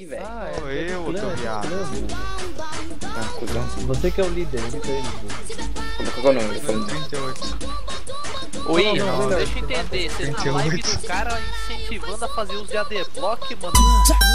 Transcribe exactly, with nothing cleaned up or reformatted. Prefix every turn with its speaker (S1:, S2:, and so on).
S1: aqui, velho.
S2: Ah, é.
S3: Sou eu,
S2: clã,
S3: teu
S2: é
S3: viado.
S2: clã,
S1: Ah, cuzão.
S2: Você que é o líder, imita ele.
S1: Qual é o nome? Falando.
S3: trinta e oito.
S4: Oi,
S2: Não, não, não,
S4: deixa eu
S2: não.
S4: entender. Você tá
S3: trinta e oito.
S4: live do cara incentivando a fazer uso de A D Block, mano.